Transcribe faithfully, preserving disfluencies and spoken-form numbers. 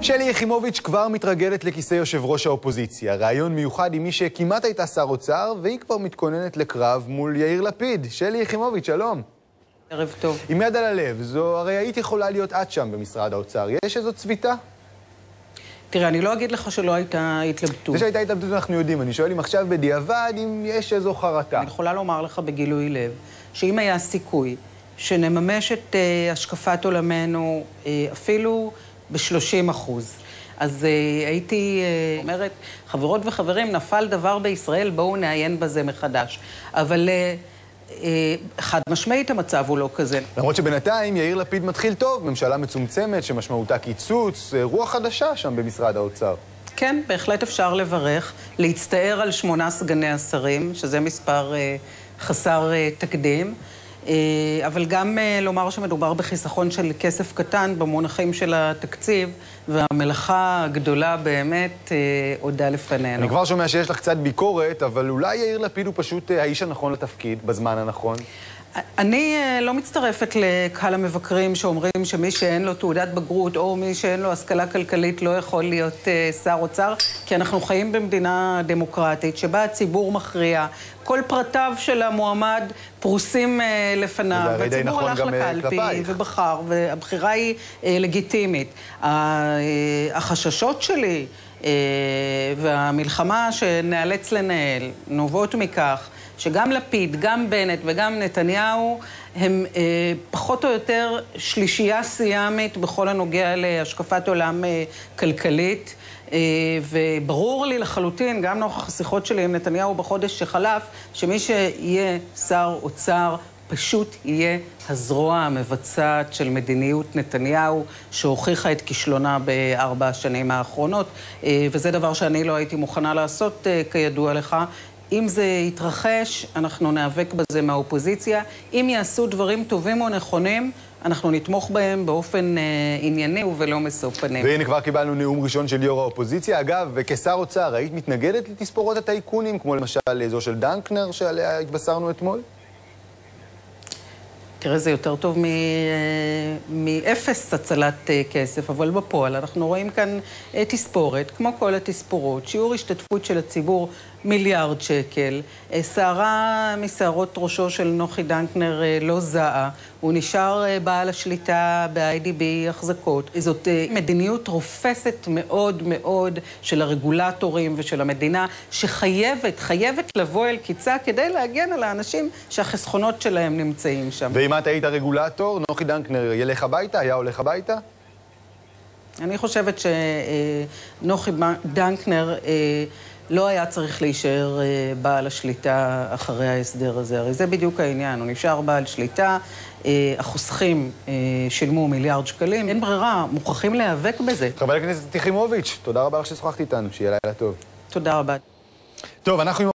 שלי יחימוביץ' כבר מתרגלת לכיסא יושב ראש האופוזיציה. רעיון מיוחד עם מי שכמעט הייתה שר אוצר, והיא כבר מתכוננת לקרב מול יאיר לפיד. שלי יחימוביץ', שלום. ערב טוב. עם יד על הלב, זו הרי היית יכולה להיות את שם במשרד האוצר. יש איזו צביטה? תראה, אני לא אגיד לך שלא הייתה התלבטות. זה שהייתה התלבטות אנחנו יודעים. אני שואל אם עכשיו בדיעבד, אם יש איזו חרטה. אני יכולה לומר לך בגילוי לב, שאם היה סיכוי שנממש את uh, השקפת עולמנו uh, אפילו ב-שלושים אחוז, אז uh, הייתי uh, אומרת, חברות וחברים, נפל דבר בישראל, בואו נעיין בזה מחדש. אבל uh, uh, חד משמעית המצב הוא לא כזה. למרות שבינתיים יאיר לפיד מתחיל טוב, ממשלה מצומצמת שמשמעותה קיצוץ, רוח חדשה שם במשרד האוצר. כן, בהחלט אפשר לברך, להצטער על שמונה סגני השרים, שזה מספר uh, חסר uh, תקדים, uh, אבל גם uh, לומר שמדובר בחיסכון של כסף קטן במונחים של התקציב, והמלאכה הגדולה באמת uh, עודה לפנינו. אני כבר שומע שיש לך קצת ביקורת, אבל אולי יאיר לפיד הוא פשוט uh, האיש הנכון לתפקיד, בזמן הנכון? אני לא מצטרפת לקהל המבקרים שאומרים שמי שאין לו תעודת בגרות או מי שאין לו השכלה כלכלית לא יכול להיות שר אוצר, כי אנחנו חיים במדינה דמוקרטית שבה הציבור מכריע, כל פרטיו של המועמד פרוסים לפניו, והציבור הלך לקלפי ובחר, והבחירה היא לגיטימית. החששות שלי והמלחמה שנאלץ לנהל נובעות מכך שגם לפיד, גם בנט וגם נתניהו הם אה, פחות או יותר שלישייה סיאמית בכל הנוגע להשקפת עולם אה, כלכלית, אה, וברור לי לחלוטין, גם נוכח השיחות שלי עם נתניהו בחודש שחלף, שמי שיהיה שר אוצר פשוט יהיה הזרוע המבצעת של מדיניות נתניהו, שהוכיחה את כישלונה בארבע השנים האחרונות, אה, וזה דבר שאני לא הייתי מוכנה לעשות, אה, כידוע לך. אם זה יתרחש, אנחנו נאבק בזה מהאופוזיציה. אם יעשו דברים טובים או נכונים, אנחנו נתמוך בהם באופן אה, ענייני ולא מסוף פנים. והנה כבר קיבלנו נאום ראשון של יו"ר האופוזיציה. אגב, וכשר אוצר, היית מתנגדת לתספורות הטייקונים, כמו למשל זו של דנקנר שעליה התבשרנו אתמול? תראה, זה יותר טוב מאפס הצלת כסף, אבל בפועל אנחנו רואים כאן תספורת, כמו כל התספורות, שיעור השתתפות של הציבור מיליארד שקל, שערה משערות ראשו של נוחי דנקנר לא זהה, הוא נשאר בעל השליטה ב-איי די בי החזקות. זאת מדיניות רופסת מאוד מאוד של הרגולטורים ושל המדינה, שחייבת, חייבת לבוא אל קיצה כדי להגן על האנשים שהחסכונות שלהם נמצאים שם. ואם את היית הרגולטור, נוחי דנקנר ילך הביתה? היה הולך הביתה? אני חושבת שנוחי דנקנר לא היה צריך להישאר בעל השליטה אחרי ההסדר הזה. הרי זה בדיוק העניין, הוא נשאר בעל שליטה, החוסכים שילמו מיליארד שקלים, אין ברירה, מוכרחים להיאבק בזה. חברת הכנסת יחימוביץ', תודה רבה לך ששוחחת איתנו, שיהיה לילה טוב. תודה רבה. טוב, אנחנו